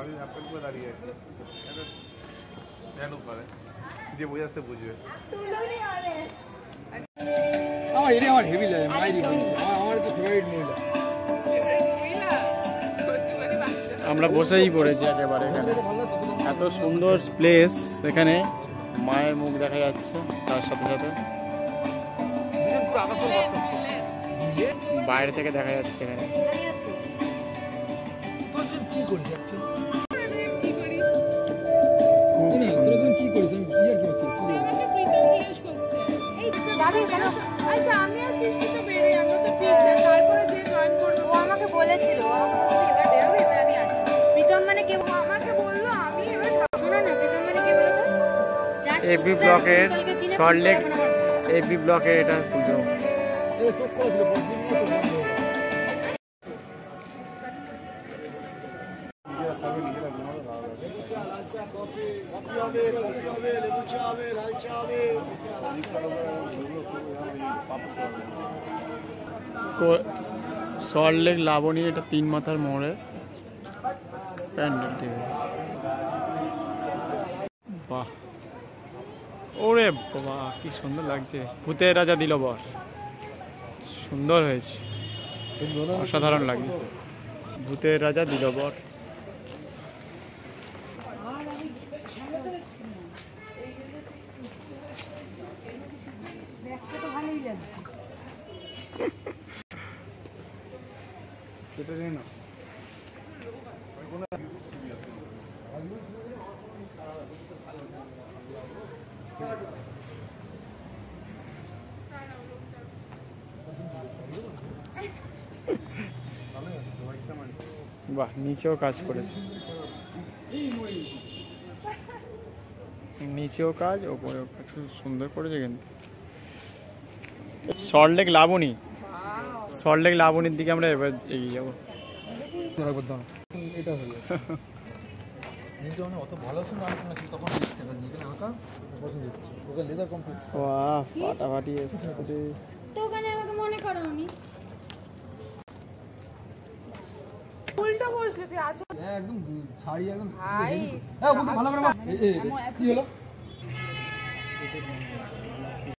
দাঁড়িয়ে আছে যে বোঝাতে বুঝবে। আমার এটা আমার হেভি লাগে, মাইরি আমার তো ফেভারিট মহিলা। আমরা বসেই পড়েছি একেবারে এখানে, এত সুন্দর প্লেস। এখানে মায়ের মুখ দেখা যাচ্ছে, তার সাথে সাথে বাইরে থেকে দেখা যাচ্ছে এখানে। কি করিস কি করিস আচ্ছা আমি আর সৃষ্টি তো বেরিয়ে আমরা তো ফিক্স আছে, তারপরে যে জয়েন করবে ও আমাকে বলেছিল, এবার বেরোবে, এবার আমি আছি। প্রীতম মানে কে আমাকে বললো, আমি এবার শোনা না, প্রীতম মানে কে বলতো? এবি ব্লকের সল্টলেক, এবি ব্লকের এটা পুজো। এই চোখ করেছিল বসিনি তো বন্ধ হলো। সল্টলেক লাবণী, এটা 3 মাথার মোড়ে প্যান্ডেল। ঠিক আছে, বাহ, ওরে বাবা কি সুন্দর লাগছে। ভূতের রাজা দিল বর, সুন্দর হয়েছে, অসাধারণ লাগছে। ভূতের রাজা দিল বর। বাহ, নিচেও কাজ করেছে, নিচেও কাজ, ওপরেও কাজ, সুন্দর করেছে কিন্তু। সল্টলেক লাবণী, সল্টলেক লাবণীর দিকে আমরা এবার এগিয়ে যাবো। এটা হলো নিজে অত ভালো ছিল না, তখন 20 টাকা দিয়ে কেন আঁকা পছন্দ হচ্ছে ওকে লেদার কমপ্লিট। বাহ, ফাটাফাটি এসেছে তো ওখানে আমাকে মনে করাওনি, উল্টা বসলে তুই আছো একদম শাড়ি একদম ভাই। হ্যাঁ ভালো করে কি হলো